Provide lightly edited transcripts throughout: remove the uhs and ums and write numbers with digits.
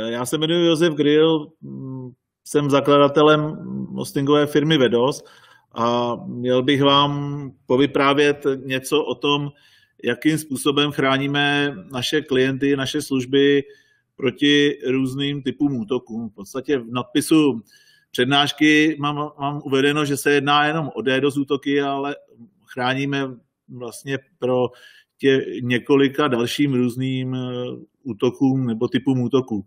Já se jmenuji Josef Grill, jsem zakladatelem hostingové firmy Vedos a měl bych vám povyprávět něco o tom, jakým způsobem chráníme naše klienty, naše služby proti různým typům útoků. V podstatě v nadpisu přednášky mám uvedeno, že se jedná jenom o DDoS útoky, ale chráníme vlastně pro několika dalším různým útokům nebo typům útoků.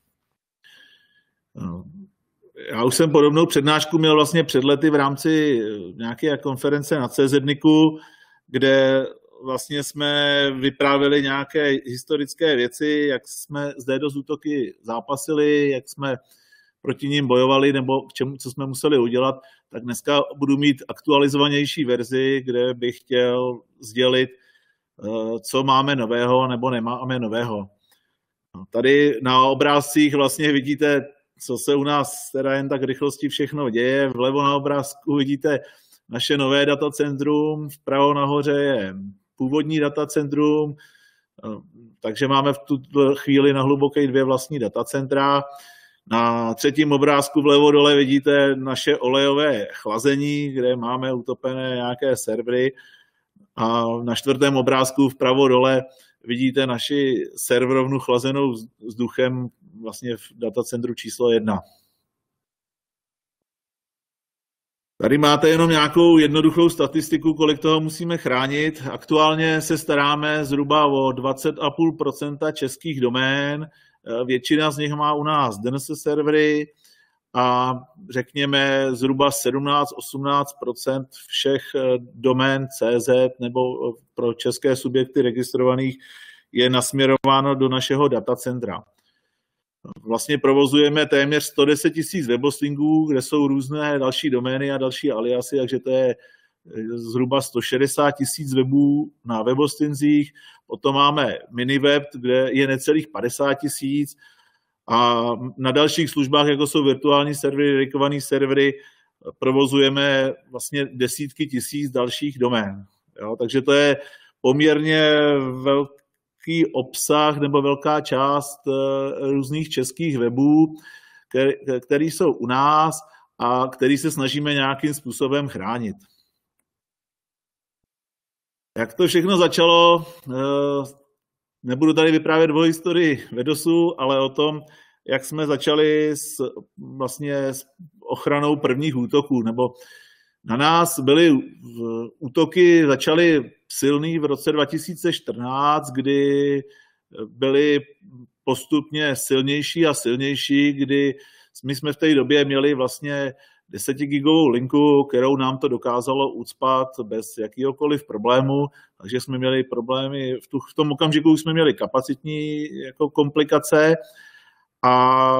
Já už jsem podobnou přednášku měl vlastně před lety v rámci nějaké konference na CZNICu, kde vlastně jsme vyprávěli nějaké historické věci, jak jsme s DDoS útoky zápasili, jak jsme proti ním bojovali nebo co jsme museli udělat, tak dneska budu mít aktualizovanější verzi, kde bych chtěl sdělit, co máme nového nebo nemáme nového. Tady na obrázcích vlastně vidíte, co se u nás teda jen tak rychlosti všechno děje. Vlevo na obrázku vidíte naše nové datacentrum, vpravo nahoře je původní datacentrum, takže máme v tuto chvíli na Hluboké 2 vlastní datacentra. Na třetím obrázku vlevo dole vidíte naše olejové chlazení, kde máme utopené nějaké servery. A na čtvrtém obrázku vpravo dole vidíte naši serverovnu chlazenou vzduchem vlastně v datacentru číslo 1. Tady máte jenom nějakou jednoduchou statistiku, kolik toho musíme chránit. Aktuálně se staráme zhruba o 20,5% českých domén. Většina z nich má u nás DNS servery a řekněme zhruba 17-18% všech domén CZ nebo pro české subjekty registrovaných je nasměrováno do našeho datacentra. Vlastně provozujeme téměř 110 000 webhostingů, kde jsou různé další domény a další aliasy, takže to je zhruba 160 000 webů na webhostingzích. Potom máme miniweb, kde je necelých 50 000 a na dalších službách, jako jsou virtuální servery, dedikované servery, provozujeme vlastně desítky tisíc dalších domén. Jo, takže to je poměrně velký obsah nebo velká část různých českých webů, které jsou u nás a který se snažíme nějakým způsobem chránit. Jak to všechno začalo, nebudu tady vyprávět o historii Vedosu, ale o tom, jak jsme začali s ochranou prvních útoků. Nebo na nás byly útoky, začaly silný v roce 2014, kdy byly postupně silnější a silnější, kdy my jsme v té době měli vlastně 10 gigovou linku, kterou nám to dokázalo ucpat bez jakýhokoliv problému, takže jsme měli problémy, v tom okamžiku jsme měli kapacitní jako komplikace a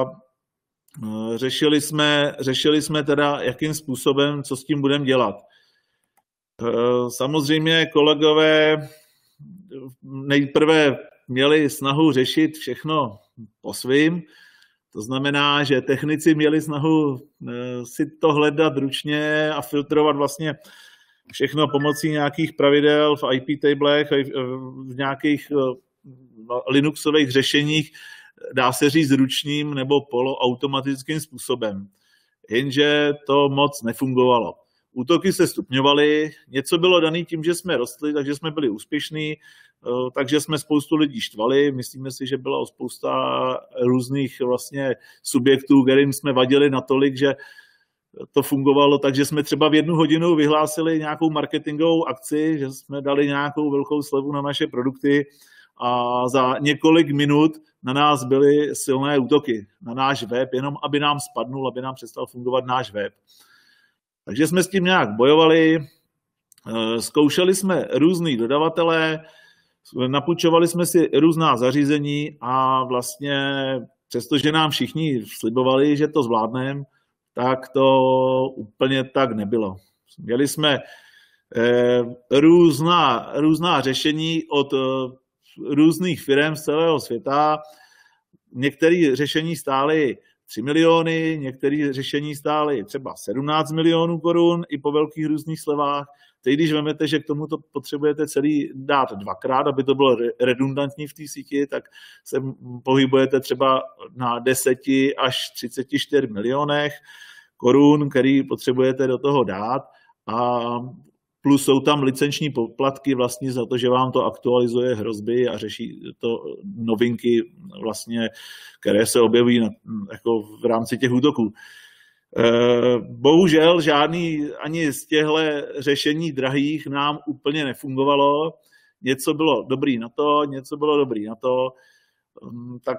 řešili jsme teda, jakým způsobem, co s tím budeme dělat. Samozřejmě kolegové nejprve měli snahu řešit všechno po svým. To znamená, že technici měli snahu si to hledat ručně a filtrovat vlastně všechno pomocí nějakých pravidel v IP tablech, v nějakých Linuxových řešeních, dá se říct ručním nebo poloautomatickým způsobem. Jenže to moc nefungovalo. Útoky se stupňovaly, něco bylo dané tím, že jsme rostli, takže jsme byli úspěšní, takže jsme spoustu lidí štvali. Myslíme si, že byla spousta různých vlastně subjektů, kterým jsme vadili natolik, že to fungovalo, takže jsme třeba v 1 hodinu vyhlásili nějakou marketingovou akci, že jsme dali nějakou velkou slevu na naše produkty a za několik minut na nás byly silné útoky, na náš web, jenom aby nám spadnul, aby nám přestal fungovat náš web. Takže jsme s tím nějak bojovali, zkoušeli jsme různý dodavatele, napůjčovali jsme si různá zařízení a vlastně přestože nám všichni slibovali, že to zvládneme, tak to úplně tak nebylo. Měli jsme různá řešení od různých firm z celého světa. Některé řešení stály 3 miliony, některé řešení stály třeba 17 milionů korun i po velkých různých slevách. teď když vezmete, že k tomu to potřebujete celý dát dvakrát, aby to bylo redundantní v té síti, tak se pohybujete třeba na 10 až 34 milionech korun, který potřebujete do toho dát, a plus jsou tam licenční poplatky vlastně za to, že vám to aktualizuje hrozby a řeší to novinky vlastně, které se objevují jako v rámci těch útoků. Bohužel žádný ani z těchto řešení drahých nám úplně nefungovalo. Něco bylo dobrý na to, něco bylo dobrý na to. Tak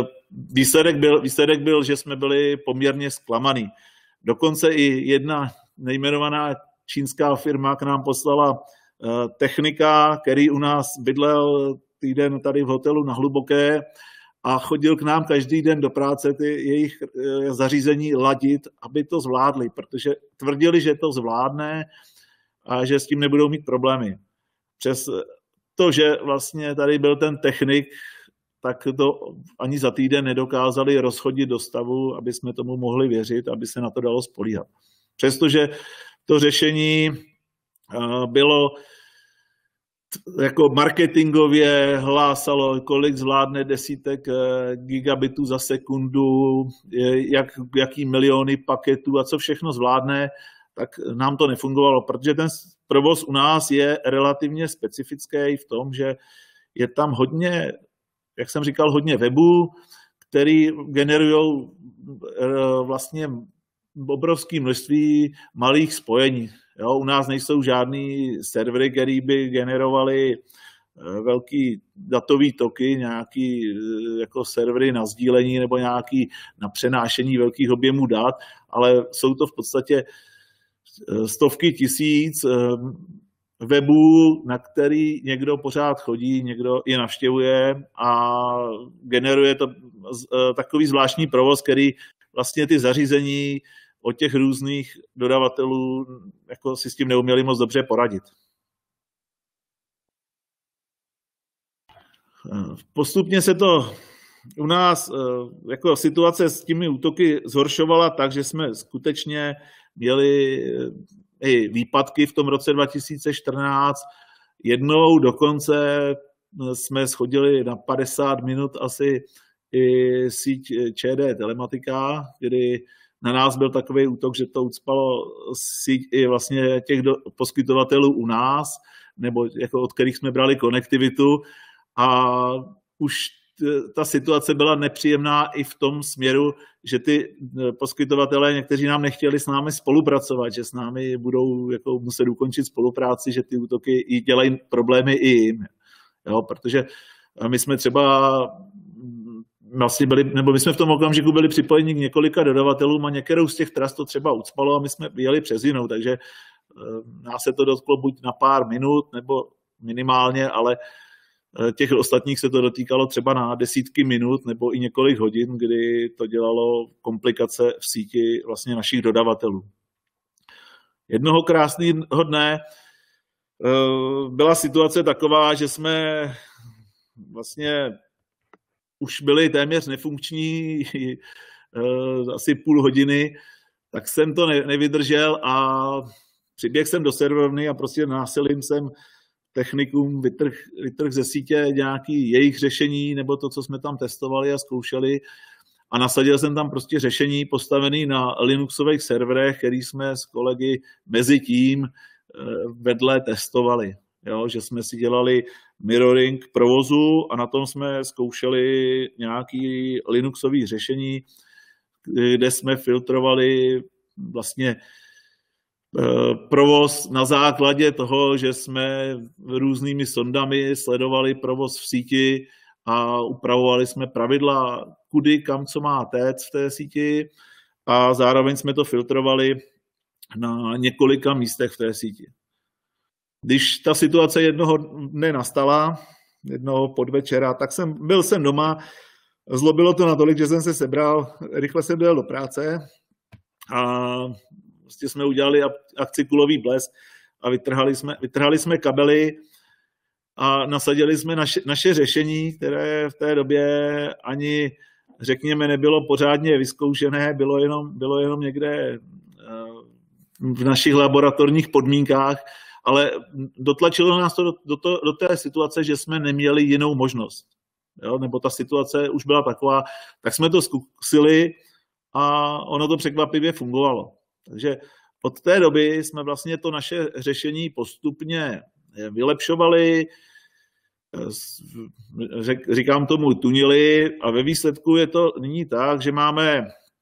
výsledek byl, že jsme byli poměrně zklamaný. Dokonce i jedna nejmenovaná čínská firma k nám poslala technika, který u nás bydlel týden tady v hotelu na Hluboké a chodil k nám každý den do práce ty jejich zařízení ladit, aby to zvládli, protože tvrdili, že to zvládne a že s tím nebudou mít problémy. Přes to, že vlastně tady byl ten technik, tak to ani za týden nedokázali rozchodit do stavu, aby jsme tomu mohli věřit, aby se na to dalo spolíhat. Přestože to řešení bylo jako marketingově, hlásalo, kolik zvládne desítek gigabitů za sekundu, jaký miliony paketů a co všechno zvládne, tak nám to nefungovalo, protože ten provoz u nás je relativně specifický v tom, že je tam hodně, jak jsem říkal, hodně webů, který generují vlastně obrovské množství malých spojení. Jo, u nás nejsou žádný servery, které by generovaly velký datový toky, nějaký jako servery na sdílení nebo nějaký na přenášení velkých objemů dat, ale jsou to v podstatě stovky tisíc webů, na který někdo pořád chodí, někdo je navštěvuje a generuje to takový zvláštní provoz, který vlastně ty zařízení od těch různých dodavatelů jako si s tím neuměli moc dobře poradit. Postupně se to u nás jako situace s těmi útoky zhoršovala tak, že jsme skutečně měli i výpadky v tom roce 2014. Jednou dokonce jsme schodili na 50 minut asi i síť ČD Telematika, kdy na nás byl takový útok, že to ucpalo síť i vlastně těch poskytovatelů u nás, nebo jako od kterých jsme brali konektivitu, a už ta situace byla nepříjemná i v tom směru, že ty poskytovatelé někteří nám nechtěli s námi spolupracovat, že s námi budou jako muset ukončit spolupráci, že ty útoky i dělají problémy i jim. Jo, protože my jsme třeba vlastně byli, nebo my jsme v tom okamžiku byli připojeni k několika dodavatelům a některou z těch tras to třeba ucpalo a my jsme jeli přes jinou, takže nás se to dotklo buď na pár minut nebo minimálně, ale těch ostatních se to dotýkalo třeba na desítky minut nebo i několik hodin, kdy to dělalo komplikace v síti vlastně našich dodavatelů. Jednoho krásného dne byla situace taková, že jsme vlastně už byli téměř nefunkční asi půl hodiny, tak jsem to nevydržel a přiběhl jsem do serverovny a prostě násilím jsem technikům vytrh ze sítě nějaký jejich řešení nebo to, co jsme tam testovali a zkoušeli, a nasadil jsem tam prostě řešení postavené na Linuxových serverech, který jsme s kolegy mezi tím vedle testovali. Jo, že jsme si dělali mirroring provozu a na tom jsme zkoušeli nějaké Linuxové řešení, kde jsme filtrovali vlastně provoz na základě toho, že jsme různými sondami sledovali provoz v síti a upravovali jsme pravidla, kudy, kam, co má téct v té síti, a zároveň jsme to filtrovali na několika místech v té síti. Když ta situace jednoho dne nastala, jednoho podvečera, tak byl jsem doma, zlobilo to natolik, že jsem se sebral, rychle jsem dojel do práce a prostě jsme udělali akci Kulový blesk a vytrhali jsme kabely a nasadili jsme naše řešení, které v té době ani, řekněme, nebylo pořádně vyzkoušené, bylo jenom někde v našich laboratorních podmínkách, ale dotlačilo nás to do té situace, že jsme neměli jinou možnost. Jo? Nebo ta situace už byla taková, tak jsme to zkusili a ono to překvapivě fungovalo. Takže od té doby jsme vlastně to naše řešení postupně vylepšovali, říkám tomu tunili, a ve výsledku je to nyní tak, že máme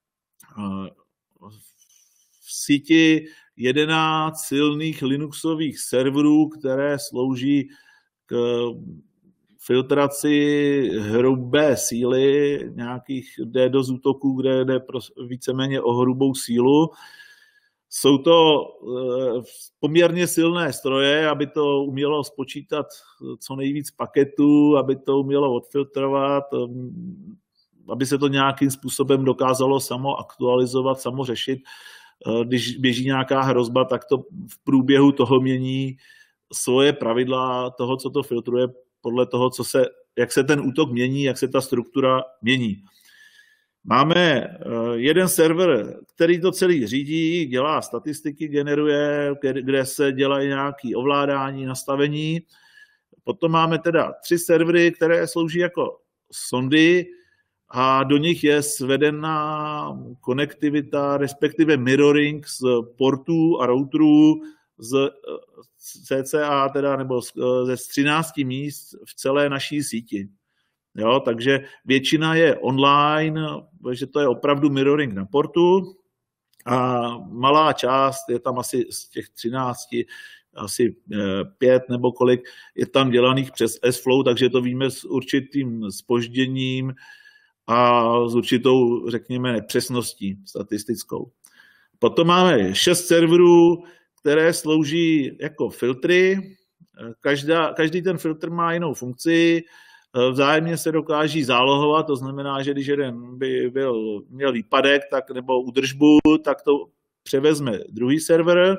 v síti 11 silných Linuxových serverů, které slouží k filtraci hrubé síly, nějakých DDoS útoků, kde jde víceméně o hrubou sílu. Jsou to poměrně silné stroje, aby to umělo spočítat co nejvíc paketů, aby to umělo odfiltrovat, aby se to nějakým způsobem dokázalo samo aktualizovat, samo řešit. Když běží nějaká hrozba, tak to v průběhu toho mění svoje pravidla toho, co to filtruje, podle toho, jak se ten útok mění, jak se ta struktura mění. Máme jeden server, který to celý řídí, dělá statistiky, generuje, kde se dělají nějaké ovládání, nastavení. Potom máme teda 3 servery, které slouží jako sondy a do nich je svedena konektivita, respektive mirroring z portů a routerů z cca teda, nebo ze 13 míst v celé naší síti. Jo, takže většina je online, takže to je opravdu mirroring na portu a malá část je tam asi z těch 13, asi 5 nebo kolik je tam dělaných přes S-Flow, takže to víme s určitým zpožděním a s určitou, řekněme, nepřesností statistickou. Potom máme 6 serverů, které slouží jako filtry. Každý ten filtr má jinou funkci, vzájemně se dokáží zálohovat, to znamená, že když jeden by měl výpadek nebo údržbu, tak to převezme druhý server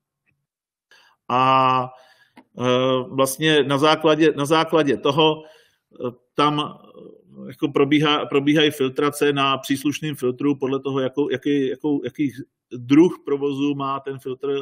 a vlastně na základě toho tam jako probíhají filtrace na příslušném filtru podle toho, jaký druh provozu má ten filtr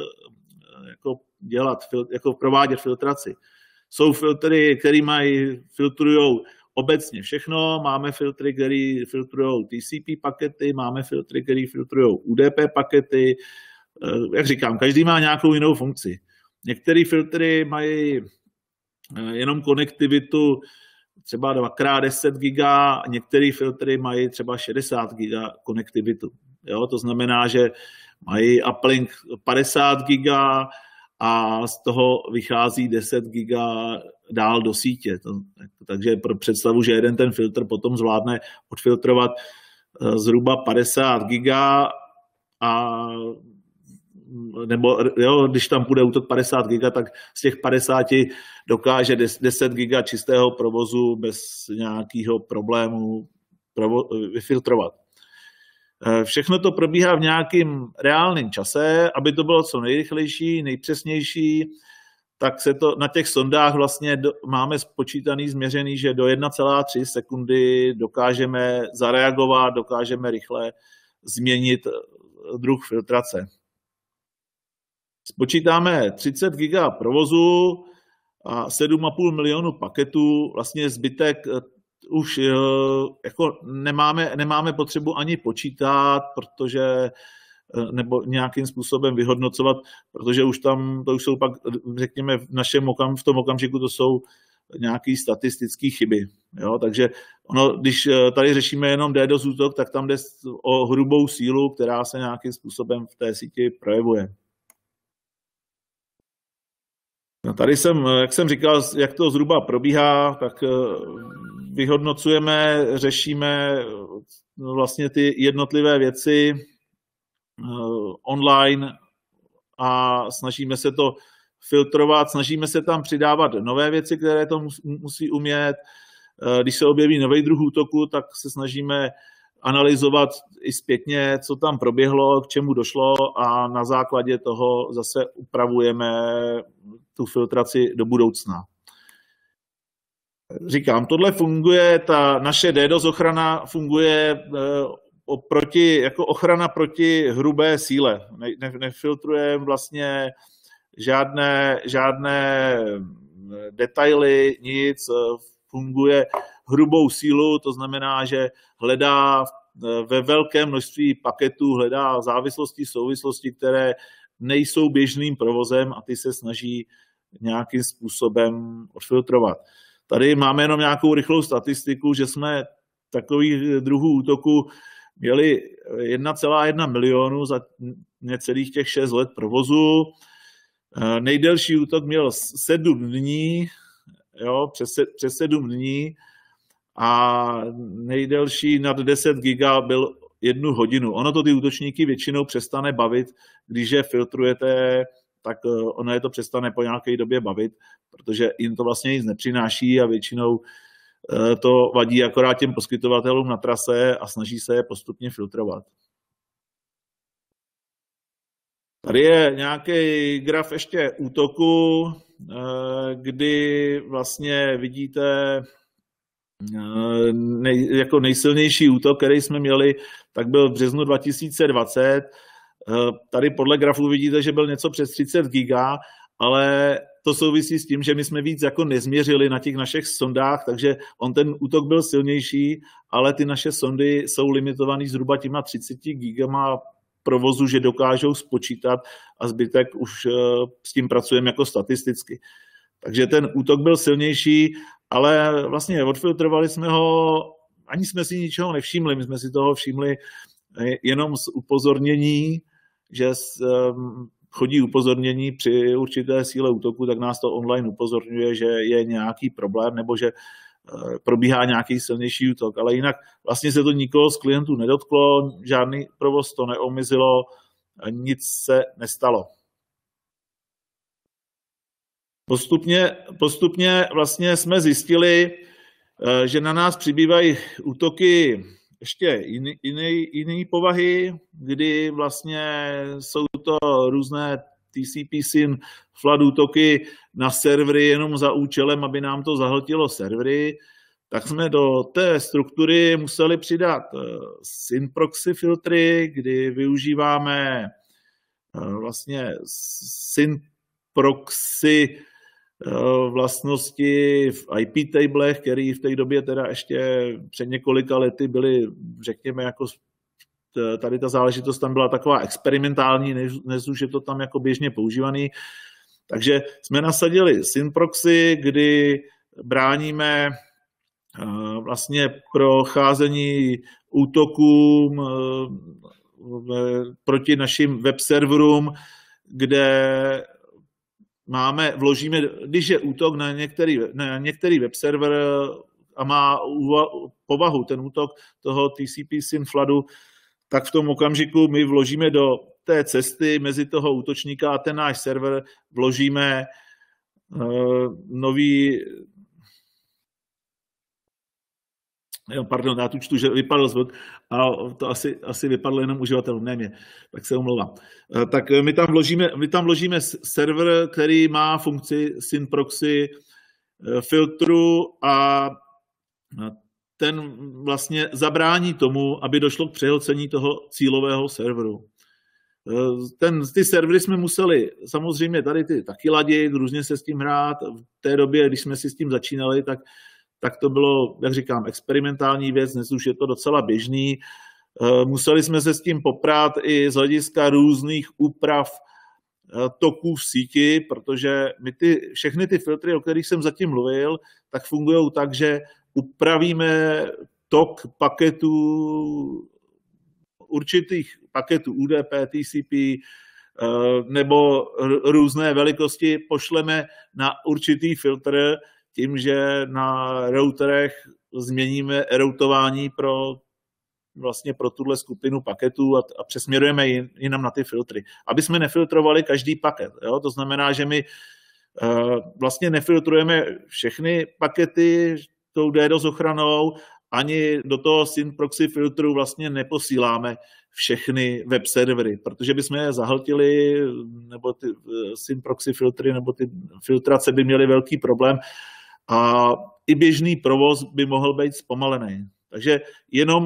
jako provádět filtraci. Jsou filtry, které filtrují obecně všechno, máme filtry, které filtrují TCP pakety, máme filtry, které filtrují UDP pakety. Jak říkám, každý má nějakou jinou funkci. Některé filtry mají jenom konektivitu třeba 2x10 giga, některé filtry mají třeba 60 giga konektivitu. Jo? To znamená, že mají uplink 50 giga a z toho vychází 10 giga dál do sítě. Takže pro představu, že jeden ten filtr potom zvládne odfiltrovat zhruba 50 giga a nebo jo, když tam půjde útok 50 giga, tak z těch 50 dokáže 10 giga čistého provozu bez nějakého problému vyfiltrovat. Všechno to probíhá v nějakém reálném čase, aby to bylo co nejrychlejší, nejpřesnější, tak se to na těch sondách vlastně máme spočítaný, změřený, že do 1,3 sekundy dokážeme zareagovat, dokážeme rychle změnit druh filtrace. Spočítáme 30 giga provozu a 7,5 milionu paketů, vlastně zbytek už jako nemáme potřebu ani počítat, protože nebo nějakým způsobem vyhodnocovat, protože už tam, to už jsou pak, řekněme, v tom okamžiku to jsou nějaké statistické chyby. Jo? Takže když tady řešíme jenom DDoS útok, tak tam jde o hrubou sílu, která se nějakým způsobem v té síti projevuje. No tady jak jsem říkal, jak to zhruba probíhá, tak vyhodnocujeme, řešíme vlastně ty jednotlivé věci online a snažíme se to filtrovat, snažíme se tam přidávat nové věci, které to musí umět. Když se objeví nový druh útoku, tak se snažíme analyzovat i zpětně, co tam proběhlo, k čemu došlo a na základě toho zase upravujeme tu filtraci do budoucna. Říkám, ta naše DDoS ochrana funguje jako ochrana proti hrubé síle. Nefiltrujeme vlastně žádné detaily, nic, funguje hrubou sílu, to znamená, že hledá ve velkém množství paketů, hledá závislosti, souvislosti, které nejsou běžným provozem a ty se snaží nějakým způsobem odfiltrovat. Tady máme jenom nějakou rychlou statistiku, že jsme takových druhů útoků měli 1,1 milionu za necelých těch 6 let provozu. Nejdelší útok měl 7 dní, jo, přes 7 dní a nejdelší nad 10 giga byl 1 hodinu. Ono to ty útočníky většinou přestane bavit, když je filtrujete, tak ono je to přestane po nějaké době bavit, protože jim to vlastně nic nepřináší a většinou to vadí akorát těm poskytovatelům na trase a snaží se je postupně filtrovat. Tady je nějaký graf ještě útoku, kdy vlastně vidíte jako nejsilnější útok, který jsme měli, tak byl v březnu 2020. Tady podle grafu vidíte, že byl něco přes 30 giga, ale to souvisí s tím, že my jsme víc jako nezměřili na těch našich sondách, takže ten útok byl silnější, ale ty naše sondy jsou limitované zhruba těma 30 gigama provozu, že dokážou spočítat a zbytek už s tím pracujeme jako statisticky. Takže ten útok byl silnější, ale vlastně odfiltrovali jsme ho, ani jsme si ničeho nevšimli, my jsme si toho všimli jenom z upozornění, že chodí upozornění při určité síle útoku, tak nás to online upozorňuje, že je nějaký problém nebo že probíhá nějaký silnější útok, ale jinak vlastně se to nikoho z klientů nedotklo, žádný provoz to neomezilo, nic se nestalo. Postupně vlastně jsme zjistili, že na nás přibývají útoky ještě jiné povahy, kdy vlastně jsou to různé TCP/SYN flood útoky na servery jenom za účelem, aby nám to zahltilo servery, tak jsme do té struktury museli přidat SYN proxy filtry, kdy využíváme vlastně SYN proxy vlastnosti v IP tablech, které v té době teda ještě před několika lety byly, řekněme, jako tady ta záležitost tam byla taková experimentální, než už je to tam jako běžně používaný. Takže jsme nasadili SYN proxy, kdy bráníme vlastně procházení útokům proti našim web serverům, kde vložíme, když je útok na některý web server a má povahu ten útok toho TCP/SYN floodu, tak v tom okamžiku my vložíme do té cesty mezi toho útočníka a ten náš server, vložíme nový... Pardon, já tu čtu, že vypadl zvuk a to asi vypadlo jenom uživatelům, ne mě, tak se omlouvám. Tak my tam vložíme server, který má funkci SYN proxy filtru a ten vlastně zabrání tomu, aby došlo k přehlcení toho cílového serveru. Ty servery jsme museli samozřejmě tady taky ladit, různě se s tím hrát. V té době, když jsme si s tím začínali, tak to bylo, jak říkám, experimentální věc, dnes už je to docela běžný. Museli jsme se s tím poprat i z hlediska různých úprav toků v síti, protože všechny ty filtry, o kterých jsem zatím mluvil, tak fungují tak, že upravíme tok paketů, určitých paketů UDP, TCP nebo různé velikosti pošleme na určitý filtr tím, že na routerech změníme routování pro tuhle skupinu paketů a přesměrujeme jinam na ty filtry. Aby jsme nefiltrovali každý paket. Jo? To znamená, že my vlastně nefiltrujeme všechny pakety tou DDoS ochranou, ani do toho SYN proxy filtru vlastně neposíláme všechny web servery, protože bychom je zahltili, nebo ty SYN proxy filtry, nebo ty filtrace by měly velký problém a i běžný provoz by mohl být zpomalený. Takže jenom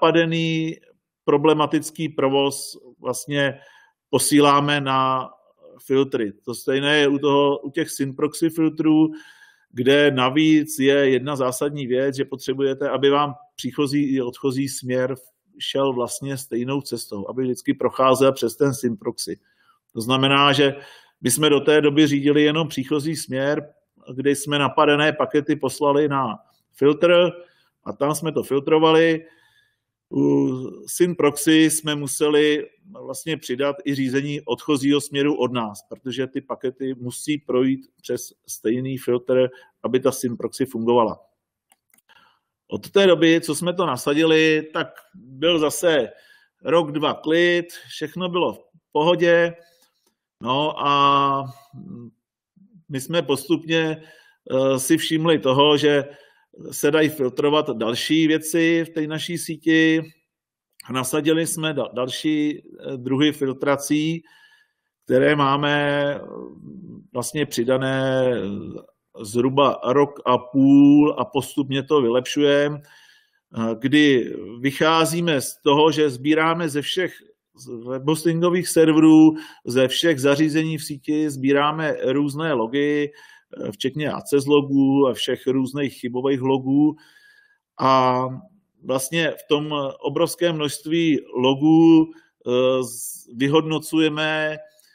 napadený problematický provoz vlastně posíláme na filtry. To stejné je u těch SYN-proxy filtrů, kde navíc je jedna zásadní věc, že potřebujete, aby vám příchozí i odchozí směr šel vlastně stejnou cestou, aby vždycky procházel přes ten SYN-proxy. To znamená, že bychom do té doby řídili jenom příchozí směr, kdy jsme napadené pakety poslali na filtr a tam jsme to filtrovali. U SYN-proxy jsme museli vlastně přidat i řízení odchozího směru od nás, protože ty pakety musí projít přes stejný filtr, aby ta SYN-proxy fungovala. Od té doby, co jsme to nasadili, tak byl zase rok, dva klid, všechno bylo v pohodě. No a my jsme postupně si všimli toho, že se dají filtrovat další věci v té naší síti. Nasadili jsme další druhy filtrací, které máme vlastně přidané zhruba rok a půl a postupně to vylepšujeme, kdy vycházíme z toho, že sbíráme ze všech webhostingových serverů, ze všech zařízení v síti, sbíráme různé logy, včetně access logů a všech různých chybových logů. A vlastně v tom obrovském množství logů vyhodnocujeme,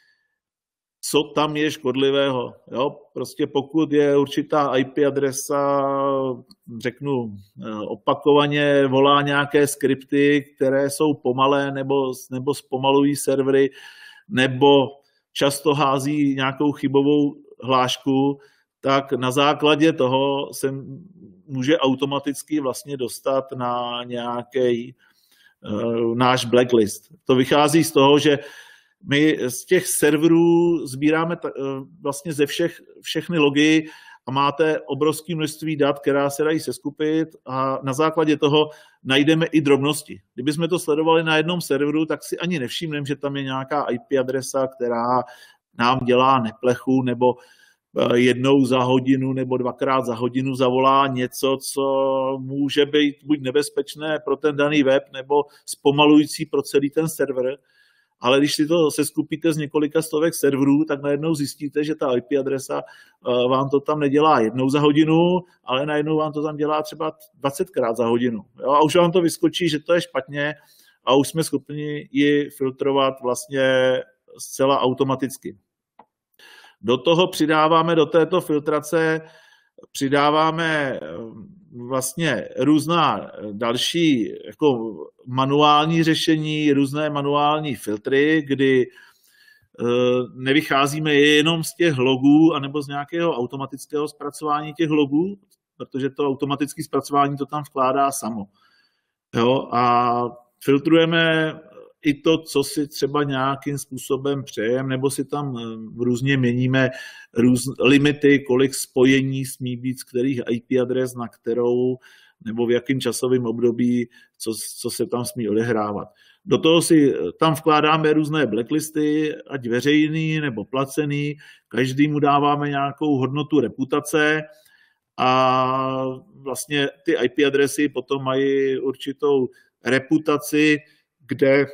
co tam je škodlivého. Jo? Prostě pokud je určitá IP adresa, řeknu opakovaně, volá nějaké skripty, které jsou pomalé nebo zpomalují servery, nebo často hází nějakou chybovou hlášku, tak na základě toho se může automaticky vlastně dostat na nějaký náš blacklist. To vychází z toho, že my z těch serverů sbíráme vlastně ze všechny logy a máte obrovské množství dat, která se dají seskupit a na základě toho najdeme i drobnosti. Kdybychom to sledovali na jednom serveru, tak si ani nevšimneme, že tam je nějaká IP adresa, která nám dělá neplechu nebo jednou za hodinu nebo dvakrát za hodinu zavolá něco, co může být buď nebezpečné pro ten daný web nebo zpomalující pro celý ten server. Ale když si to seskupíte z několika stovek serverů, tak najednou zjistíte, že ta IP adresa vám to tam nedělá jednou za hodinu, ale najednou vám to tam dělá třeba 20krát za hodinu. Jo? A už vám to vyskočí, že to je špatně a už jsme schopni ji filtrovat vlastně zcela automaticky. Do toho přidáváme, do této filtrace přidáváme vlastně různá další jako manuální řešení, různé manuální filtry, kdy nevycházíme jenom z těch logů anebo z nějakého automatického zpracování těch logů, protože to automatické zpracování to tam vkládá samo. Jo? A filtrujeme i to, co si třeba nějakým způsobem přejeme, nebo si tam různě měníme limity, kolik spojení smí být z kterých IP adres na kterou, nebo v jakém časovém období, co se tam smí odehrávat. Do toho si tam vkládáme různé blacklisty, ať veřejný nebo placený, každému dáváme nějakou hodnotu reputace a vlastně ty IP adresy potom mají určitou reputaci, kde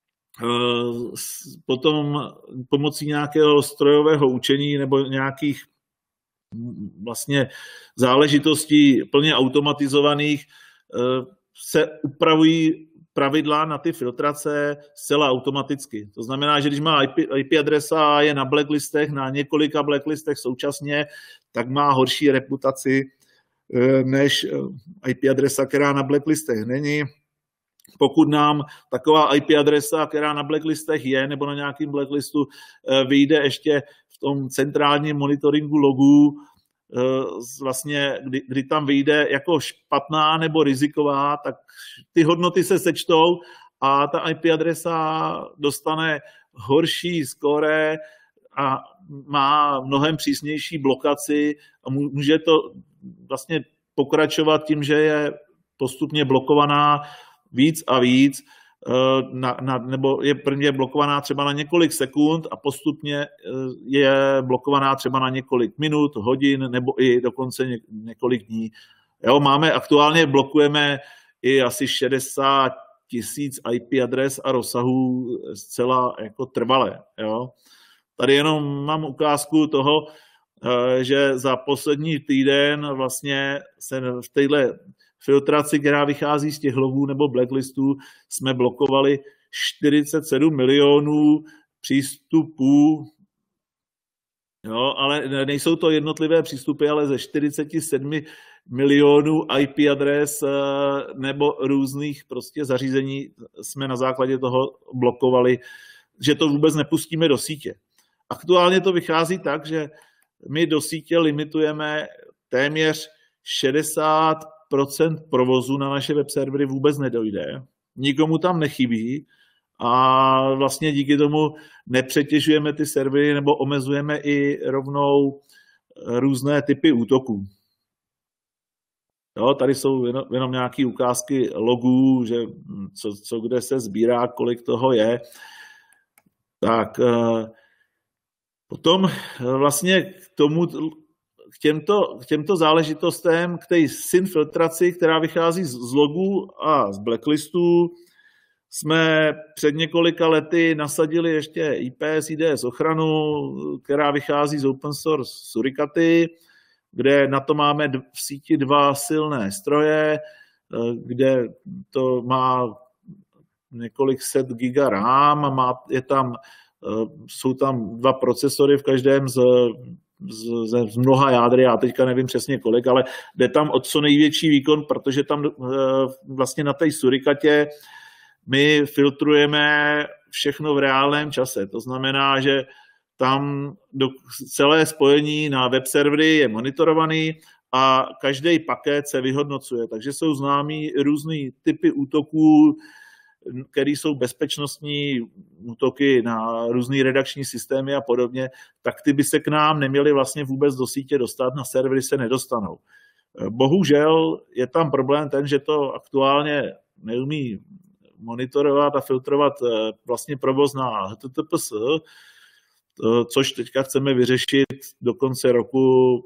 potom pomocí nějakého strojového učení nebo nějakých vlastně záležitostí plně automatizovaných se upravují pravidla na ty filtrace zcela automaticky. To znamená, že když má IP adresa je na blacklistech, na několika blacklistech současně, tak má horší reputaci než IP adresa, která na blacklistech není. Pokud nám taková IP adresa, která na blacklistech je, nebo na nějakém blacklistu vyjde ještě v tom centrálním monitoringu logů, vlastně, kdy tam vyjde jako špatná nebo riziková, tak ty hodnoty se sečtou a ta IP adresa dostane horší skóre a má mnohem přísnější blokaci a může to vlastně pokračovat tím, že je postupně blokovaná víc a víc, nebo je prvně blokovaná třeba na několik sekund a postupně je blokovaná třeba na několik minut, hodin nebo i dokonce několik dní. Jo, aktuálně blokujeme i asi 60 000 IP adres a rozsahů zcela jako trvale. Jo. Tady jenom mám ukázku toho, že za poslední týden vlastně se v téhle filtraci, která vychází z těch logů nebo blacklistů, jsme blokovali 47 milionů přístupů. Jo, ale nejsou to jednotlivé přístupy, ale ze 47 milionů IP adres nebo různých prostě zařízení jsme na základě toho blokovali, že to vůbec nepustíme do sítě. Aktuálně to vychází tak, že my do sítě limitujeme téměř 60% provozu na naše web servery vůbec nedojde. Nikomu tam nechybí a vlastně díky tomu nepřetěžujeme ty servery nebo omezujeme i rovnou různé typy útoků. Jo, tady jsou jenom nějaké ukázky logů, že co kde se sbírá, kolik toho je. Tak potom vlastně k těmto záležitostem, k té SYN filtraci, která vychází z logů a z blacklistů, jsme před několika lety nasadili ještě IPS IDS ochranu, která vychází z open source Suricaty, kde na to máme v síti 2 silné stroje, kde to má několik set giga RAM, jsou tam 2 procesory v každém z mnoha jádry, já teďka nevím přesně kolik, ale jde tam o co největší výkon, protože tam vlastně na té Suricatě my filtrujeme všechno v reálném čase. To znamená, že tam celé spojení na web servery je monitorovaný a každý paket se vyhodnocuje. Takže jsou známý různý typy útoků, které jsou bezpečnostní útoky na různé redakční systémy a podobně, tak ty by se k nám neměly vlastně vůbec do sítě dostat, na servery se nedostanou. Bohužel je tam problém ten, že to aktuálně neumí monitorovat a filtrovat vlastně provoz na HTTPS, což teďka chceme vyřešit do konce roku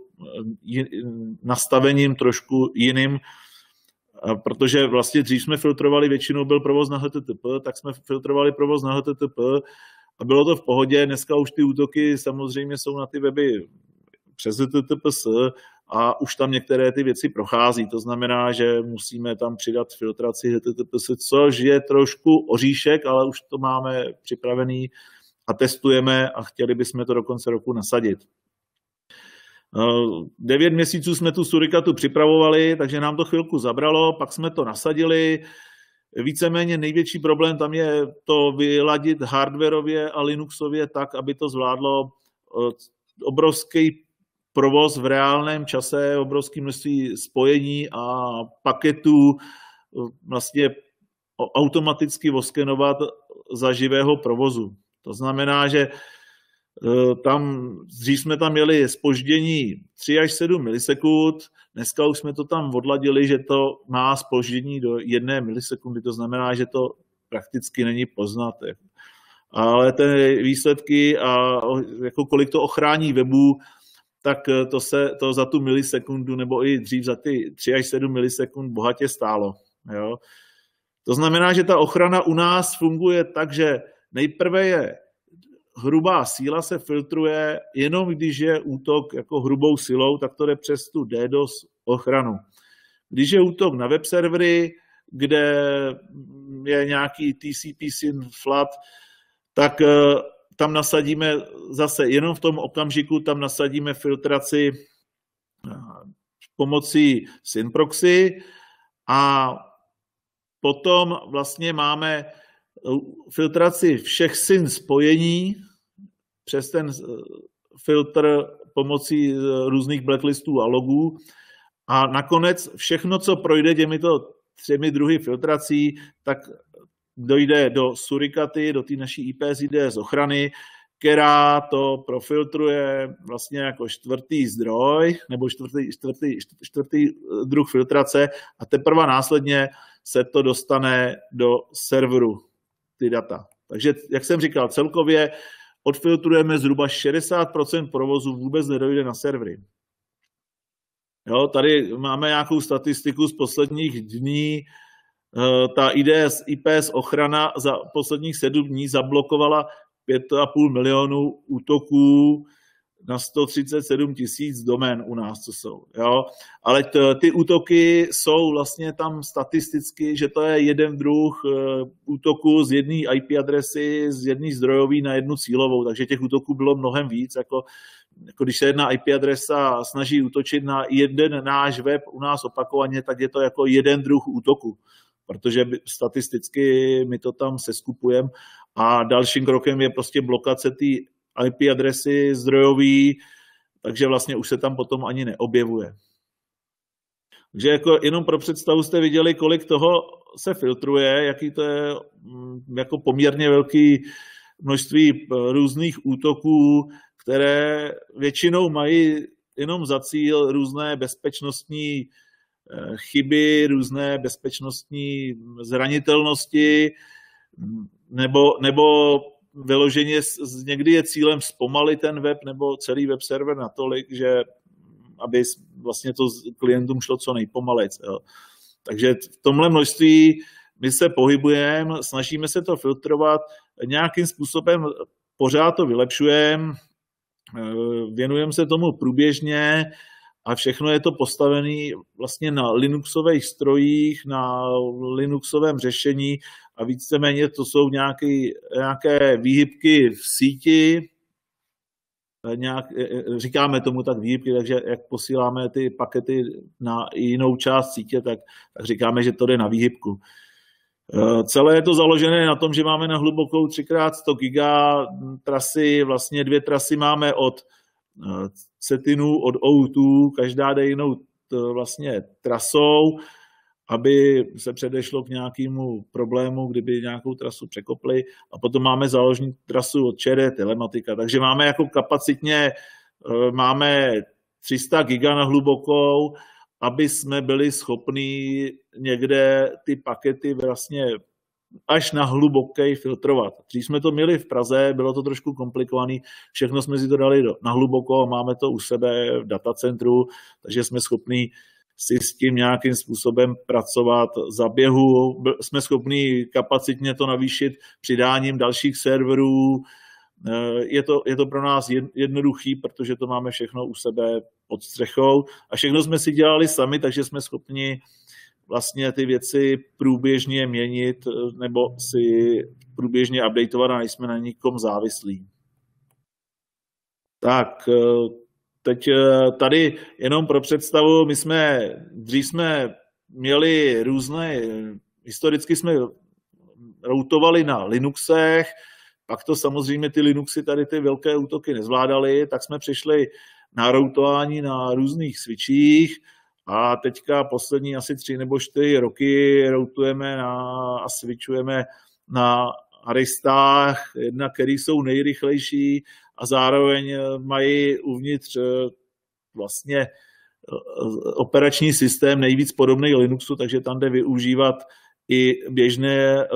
nastavením trošku jiným, protože vlastně dřív jsme filtrovali, většinou byl provoz na HTTP, tak jsme filtrovali provoz na HTTP a bylo to v pohodě. Dneska už ty útoky samozřejmě jsou na ty weby přes HTTPS a už tam některé ty věci prochází. To znamená, že musíme tam přidat filtraci HTTPS, což je trošku oříšek, ale už to máme připravený a testujeme a chtěli bychom to do konce roku nasadit. 9 měsíců jsme tu Suricatu připravovali, takže nám to chvilku zabralo, pak jsme to nasadili. Víceméně největší problém tam je to vyladit hardwarově a linuxově tak, aby to zvládlo obrovský provoz v reálném čase, obrovské množství spojení a paketů vlastně automaticky oskenovat za živého provozu. To znamená, že dřív jsme tam měli zpoždění 3 až 7 milisekund, dneska už jsme to tam odladili, že to má zpoždění do 1 milisekundy, to znamená, že to prakticky není poznat. Ale ty výsledky a jako kolik to ochrání webu, tak to za tu milisekundu nebo i dřív za ty 3 až 7 milisekund bohatě stálo. Jo? To znamená, že ta ochrana u nás funguje tak, že nejprve je hrubá síla se filtruje, jenom když je útok jako hrubou silou, tak to jde přes tu DDoS ochranu. Když je útok na web servery, kde je nějaký TCP/SYN FLAT, tak tam nasadíme zase jenom v tom okamžiku, tam nasadíme filtraci pomocí SYNproxy a potom vlastně máme filtraci všech SYN spojení přes ten filtr pomocí různých blacklistů a logů a nakonec všechno, co projde těmito 3 druhy filtrací, tak dojde do Suricaty, do té naší IPS IDS ochrany, která to profiltruje vlastně jako 4. zdroj nebo 4. druh filtrace a teprve následně se to dostane do serveru, ty data. Takže, jak jsem říkal, celkově odfiltrujeme zhruba 60% provozu, vůbec nedojde na servery. Jo, tady máme nějakou statistiku z posledních dní. Ta IPS ochrana za posledních 7 dní zablokovala 5,5 milionu útoků na 137 000 domén u nás, co jsou. Jo? Ale ty útoky jsou vlastně tam statisticky, že to je jeden druh útoku z jedné IP adresy, z jedné zdrojové na jednu cílovou, takže těch útoků bylo mnohem víc, jako když se jedna IP adresa snaží útočit na jeden náš web u nás opakovaně, tak je to jako jeden druh útoku, protože statisticky my to tam seskupujeme a dalším krokem je prostě blokace té IP adresy zdrojový, takže vlastně už se tam potom ani neobjevuje. Takže jako jenom pro představu jste viděli, kolik toho se filtruje, jaký to je jako poměrně velký množství různých útoků, které většinou mají jenom za cíl různé bezpečnostní chyby, různé bezpečnostní zranitelnosti, nebo vyloženě někdy je cílem zpomalit ten web nebo celý web server natolik, že aby vlastně to klientům šlo co nejpomalejc. Takže v tomhle množství my se pohybujeme, snažíme se to filtrovat, nějakým způsobem pořád to vylepšujeme, věnujeme se tomu průběžně a všechno je to postavené vlastně na Linuxových strojích, na Linuxovém řešení a víceméně to jsou nějaké výhybky v síti, říkáme tomu tak výhybky, takže jak posíláme ty pakety na jinou část sítě, tak říkáme, že to jde na výhybku. Celé je to založené na tom, že máme na hlubokou 3x100 giga trasy, vlastně 2 trasy máme od Cetinu, od O2, každá jde jinou vlastně trasou, aby se předešlo k nějakému problému, kdyby nějakou trasu překopli. A potom máme záložní trasu od ČD Telematika. Takže máme jako kapacitně, máme 300 giga na hlubokou, aby jsme byli schopní někde ty pakety vlastně až na hluboký filtrovat. Když jsme to měli v Praze, bylo to trošku komplikované, všechno jsme si to dali na hluboko, máme to u sebe v datacentru, takže jsme schopní si s tím nějakým způsobem pracovat za běhu. Jsme schopni kapacitně to navýšit přidáním dalších serverů. Je to pro nás jednoduchý, protože to máme všechno u sebe pod střechou a všechno jsme si dělali sami, takže jsme schopni vlastně ty věci průběžně měnit nebo si průběžně updateovat a nejsme na nikom závislí. Tak, teď tady jenom pro představu, dřív jsme měli různé, historicky jsme routovali na Linuxech, pak to samozřejmě ty Linuxy tady ty velké útoky nezvládaly, tak jsme přišli na routování na různých switchích a teďka poslední asi 3 nebo 4 roky routujeme a switchujeme na Aristách, které jsou nejrychlejší a zároveň mají uvnitř vlastně operační systém nejvíc podobný Linuxu, takže tam jde využívat i běžné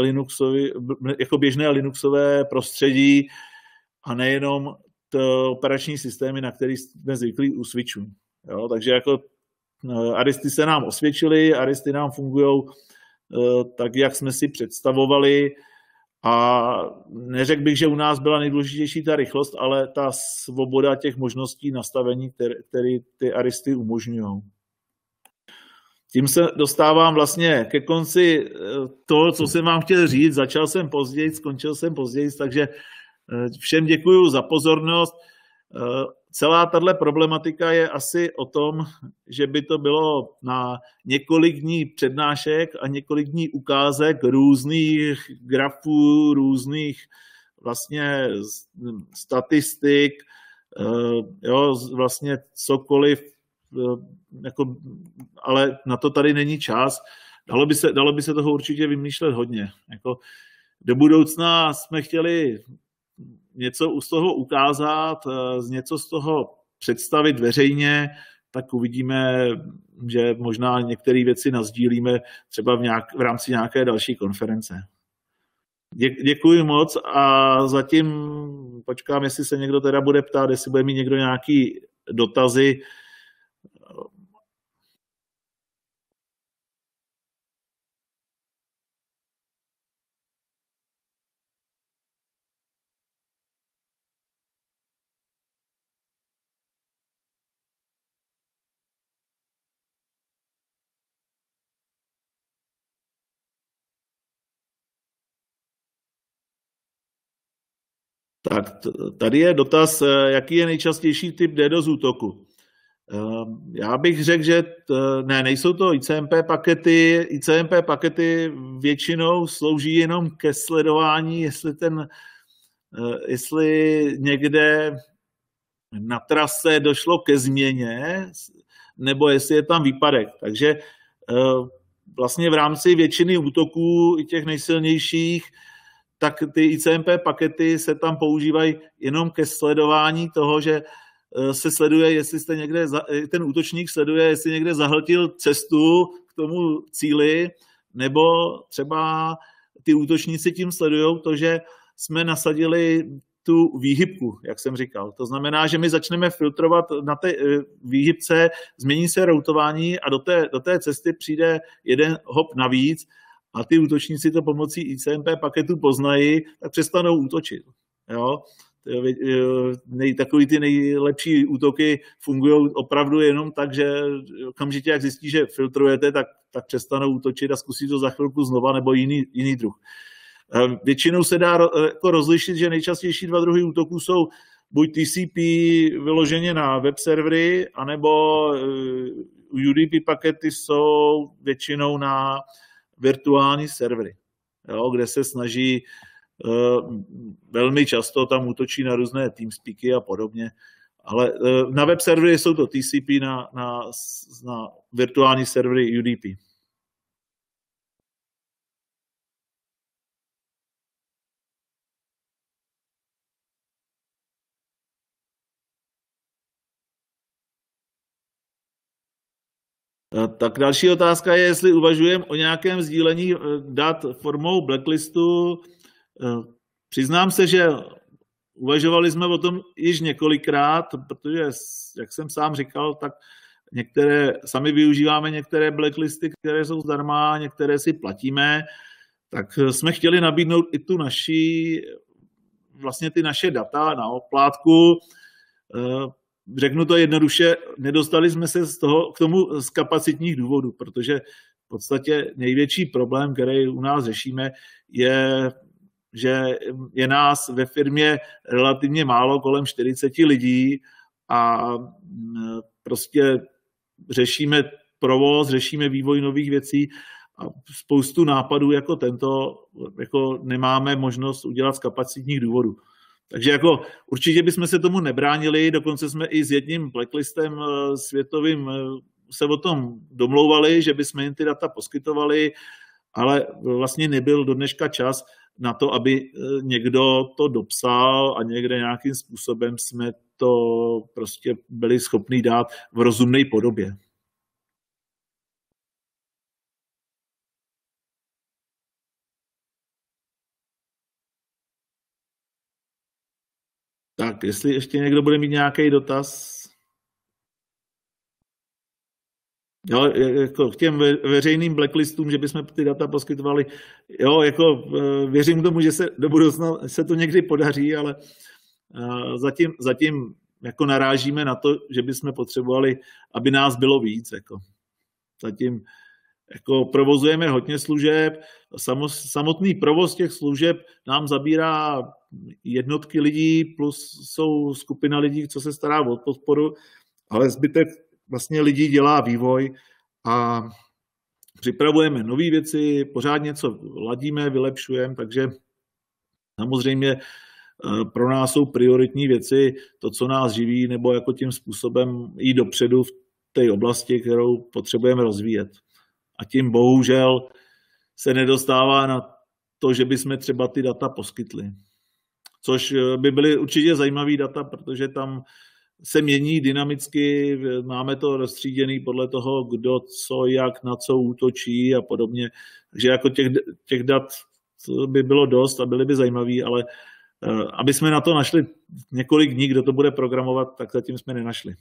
Linuxové prostředí a nejenom operační systémy, na které jsme zvyklí u switchů. Jo, takže jako Aristy se nám osvědčily, Aristy nám fungují tak, jak jsme si představovali a neřekl bych, že u nás byla nejdůležitější ta rychlost, ale ta svoboda těch možností nastavení, které ty Aristy umožňují. Tím se dostávám vlastně ke konci toho, co jsem vám chtěl říct. Začal jsem později, skončil jsem později, takže všem děkuji za pozornost. Celá tato problematika je asi o tom, že by to bylo na několik dní přednášek a několik dní ukázek různých grafů, různých vlastně statistik, jo, vlastně cokoliv, jako, ale na to tady není čas. Dalo by se toho určitě vymýšlet hodně. Jako, do budoucna jsme chtěli něco z toho ukázat, něco z toho představit veřejně, tak uvidíme, že možná některé věci nasdílíme třeba v rámci nějaké další konference. Děkuji moc a zatím počkám, jestli se někdo teda bude ptát, jestli bude mít někdo nějaký dotazy. Tak tady je dotaz, jaký je nejčastější typ DDoS útoku. Já bych řekl, že nejsou to ICMP pakety. ICMP pakety většinou slouží jenom ke sledování, jestli někde na trase došlo ke změně, nebo jestli je tam výpadek. Takže vlastně v rámci většiny útoků, i těch nejsilnějších, tak ty ICMP pakety se tam používají jenom ke sledování toho, že se sleduje, jestli jste někde, ten útočník sleduje, jestli někde zahltil cestu k tomu cíli, nebo třeba ty útočníci tím sledují to, že jsme nasadili tu výhybku, jak jsem říkal. To znamená, že my začneme filtrovat na té výhybce, změní se routování a do té cesty přijde jeden hop navíc a ty útočníci to pomocí ICMP paketu poznají, tak přestanou útočit. Jo? Takový ty nejlepší útoky fungují opravdu jenom tak, že okamžitě, jak zjistí, že filtrujete, tak přestanou útočit a zkusí to za chvilku znova nebo jiný druh. Většinou se dá jako rozlišit, že nejčastější dva druhy útoků jsou buď TCP vyloženě na web servery, anebo UDP pakety jsou většinou na virtuální servery, jo, kde se snaží velmi často tam útočí na různé TeamSpeaky a podobně. Ale na web servery jsou to TCP, na virtuální servery UDP. Tak další otázka je, jestli uvažujeme o nějakém sdílení dat formou blacklistu. Přiznám se, že uvažovali jsme o tom již několikrát, protože, jak jsem sám říkal, tak sami využíváme některé blacklisty, které jsou zdarma, některé si platíme, tak jsme chtěli nabídnout i vlastně ty naše data na oplátku. Řeknu to jednoduše, nedostali jsme se k tomu z kapacitních důvodů, protože v podstatě největší problém, který u nás řešíme, je, že je nás ve firmě relativně málo, kolem 40 lidí a prostě řešíme provoz, řešíme vývoj nových věcí a spoustu nápadů jako tento jako nemáme možnost udělat z kapacitních důvodů. Takže jako určitě bychom se tomu nebránili, dokonce jsme i s jedním blacklistem světovým se o tom domlouvali, že bychom jim ty data poskytovali, ale vlastně nebyl do dneška čas na to, aby někdo to dopsal a někde nějakým způsobem jsme to prostě byli schopni dát v rozumné podobě. Tak, jestli ještě někdo bude mít nějaký dotaz. Jo, jako k těm veřejným blacklistům, že bychom ty data poskytovali, jo, jako věřím tomu, že se do budoucna se to někdy podaří, ale zatím jako narážíme na to, že bychom potřebovali, aby nás bylo víc. Jako. Zatím jako provozujeme hodně služeb, samotný provoz těch služeb nám zabírá jednotky lidí, plus jsou skupina lidí, co se stará o podporu, ale zbytek vlastně lidí dělá vývoj a připravujeme nové věci, pořád něco ladíme, vylepšujeme, takže samozřejmě pro nás jsou prioritní věci, to, co nás živí, nebo jako tím způsobem jít dopředu v té oblasti, kterou potřebujeme rozvíjet. A tím bohužel se nedostává na to, že bychom třeba ty data poskytli. Což by byly určitě zajímavé data, protože tam se mění dynamicky, máme to rozstříděné podle toho, kdo co, jak, na co útočí a podobně. Takže jako těch dat by bylo dost a byly by zajímavé, ale aby jsme na to našli několik dní, kdo to bude programovat, tak zatím jsme nenašli.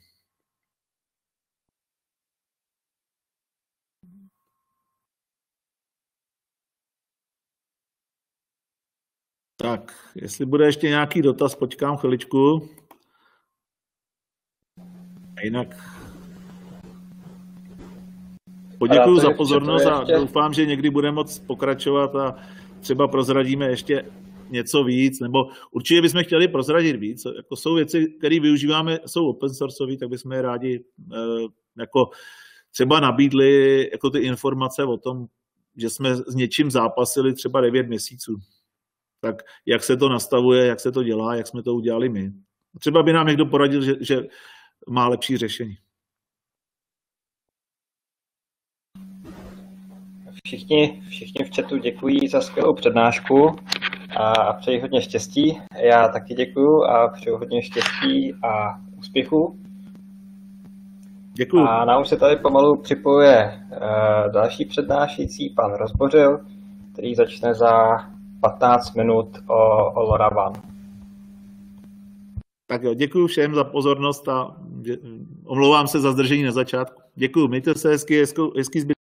Tak, jestli bude ještě nějaký dotaz, počkám chviličku. A jinak poděkuju za pozornost a doufám, že někdy budeme moct pokračovat a třeba prozradíme ještě něco víc, nebo určitě bychom chtěli prozradit víc. Jako jsou věci, které využíváme, jsou open sourceové, tak bychom je rádi jako třeba nabídli jako ty informace o tom, že jsme s něčím zápasili třeba 9 měsíců. Tak jak se to nastavuje, jak se to dělá, jak jsme to udělali my. Třeba by nám někdo poradil, že má lepší řešení. Všichni v chatu děkují za skvělou přednášku a přeji hodně štěstí. Já taky děkuju a přeju hodně štěstí a úspěchu. Děkuju. A nám se tady pomalu připojuje další přednášející, pan Rozbořil, který začne za 15 minut o LoRaWAN. Tak jo, děkuju všem za pozornost a omlouvám se za zdržení na začátku. Děkuju, mějte se hezky zbytek.